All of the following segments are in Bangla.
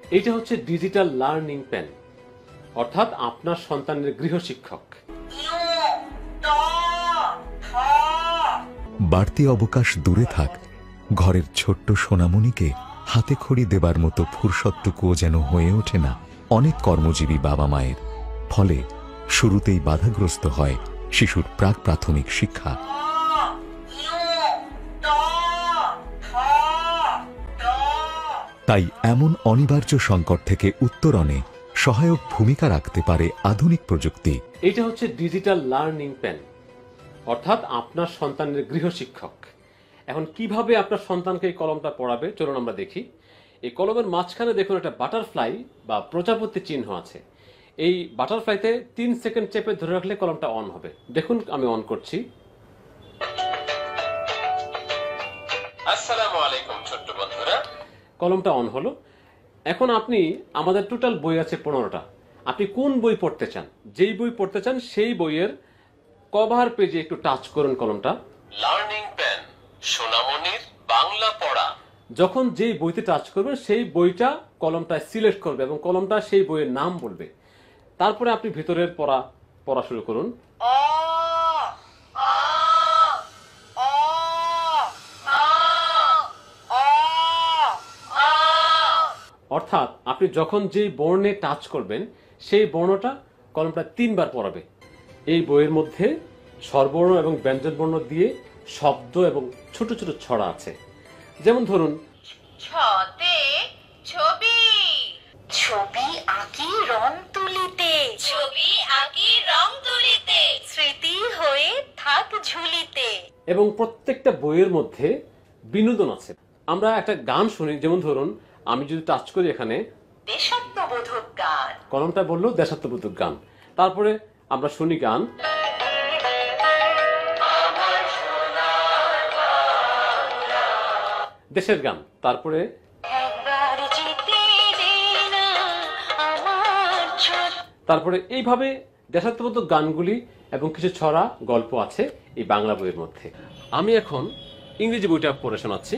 এটা হচ্ছে ডিজিটাল লার্নিং পেন, অর্থাৎ আপনার সন্তানের গৃহশিক্ষক। বাড়তি অবকাশ দূরে থাক, ঘরের ছোট্ট সোনামণিকে হাতে খড়ি দেবার মতো ফুরসত্টুকুও যেন হয়ে ওঠে না অনেক কর্মজীবী বাবা মায়ের। ফলে শুরুতেই বাধাগ্রস্ত হয় শিশুর প্রাক প্রাথমিক শিক্ষা। তাই এমন অনিবার্য সংকট থেকে উত্তরণে সহায়ক ভূমিকা রাখতে পারে আধুনিক প্রযুক্তি। এটা হচ্ছে ডিজিটাল লার্নিং পেন, অর্থাৎ আপনার সন্তানের গৃহশিক্ষক। এখন কিভাবে আপনার সন্তানকে এই কলমটা পড়াবে চলুন আমরা দেখি। এই কলমের মাঝখানে দেখুন একটা বাটারফ্লাই বা প্রজাপতি চিহ্ন আছে। এই বাটারফ্লাইতে 3 সেকেন্ড চেপে ধরে রাখলে কলমটা অন হবে। দেখুন আমি অন করছি। আসসালামু আলাইকুম ছোট্ট বন্ধুরা। কলমটা অন হলো। এখন আপনি আমাদের টোটাল বই আছে 15টা। আপনি কোন বই পড়তে চান, যেই বই পড়তে চান সেই বইয়ের কভার পেজে একটু টাচ করুন কলমটা। লার্নিং পেন, সোনামণির বাংলা পড়া। যখন যেই বইতে টাচ করবেন সেই বইটা কলমটা সিলেক্ট করবে এবং কলমটা সেই বইয়ের নাম বলবে। তারপরে আপনি ভিতরের পড়া শুরু করুন। অর্থাৎ আপনি যখন যেই বর্ণে টাচ করবেন সেই বর্ণটা কলমটা 3 বার পড়াবে। এই বইয়ের মধ্যে স্বরবর্ণ এবং ব্যঞ্জনবর্ণ দিয়ে শব্দ এবং ছোট ছোট ছড়া আছে। যেমন ধরুন, ছতে ছবি, ছবি আঁকি রং তুলিতে, ছবি আঁকি রং তুলিতে, স্মৃতি হয়ে থাক ঝুলিতে। এবং প্রত্যেকটা বইয়ের মধ্যে বিনোদন আছে। আমরা একটা গান শুনি, যেমন ধরুন আমি যদি টাচ করি এখানে, দেশাত্মবোধক গান, কলমটা বললো দেশাত্মবোধক গান। তারপরে আমরা শুনি গান, দেশের গান। তারপরে এইভাবে দেশাত্মবোধক গানগুলি এবং কিছু ছড়া গল্প আছে এই বাংলা বইয়ের মধ্যে। আমি এখন ইংরেজি বইটা পড়ে শোনাচ্ছি।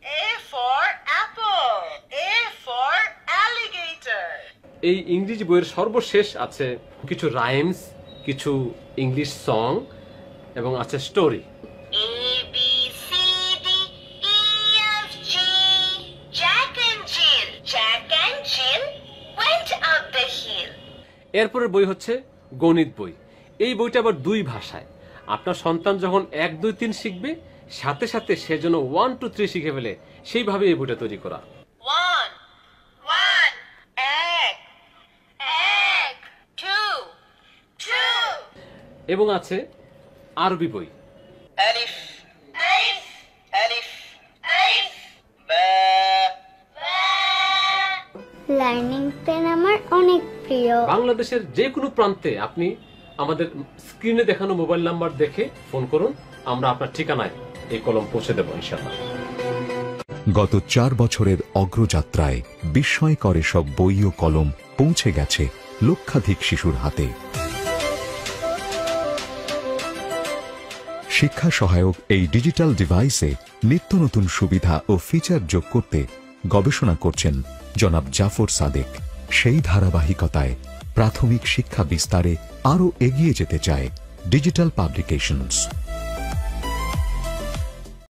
এই ইংরেজি বইয়ের সর্বশেষ আছে কিছু রাইমস, কিছু ইংলিশ সং এবং আছে স্টোরি। এরপরের বই হচ্ছে গণিত বই। এই বইটা আবার 2 ভাষায়। আপনার সন্তান যখন 1, 2, 3 শিখবে, সাথে সাথে সে যেন 1, 2, 3 শিখে ফেলে, সেইভাবে এই বইটা তৈরি করা। এবং আছে আরবি বই। লার্নিং পেন আমার অনেক প্রিয়। বাংলাদেশের যে কোনো প্রান্তে আপনি আমাদের স্ক্রিনে দেখানো মোবাইল নাম্বার দেখে ফোন করুন, আমরা আপনার ঠিকানায় এই কলম পৌঁছে দেব ইনশাআল্লাহ। গত 4 বছরের অগ্রযাত্রায় বিস্ময়কর সব বই ও কলম পৌঁছে গেছে লক্ষাধিক শিশুর হাতে। শিক্ষা সহায়ক এই ডিজিটাল ডিভাইসে নিত্য নতুন সুবিধা ও ফিচার যোগ করতে গবেষণা করছেন জনাব জাফর সাদেক। সেই ধারাবাহিকতায় প্রাথমিক শিক্ষা বিস্তারে আরও এগিয়ে যেতে চায় ডিজিটাল পাবলিকেশনস।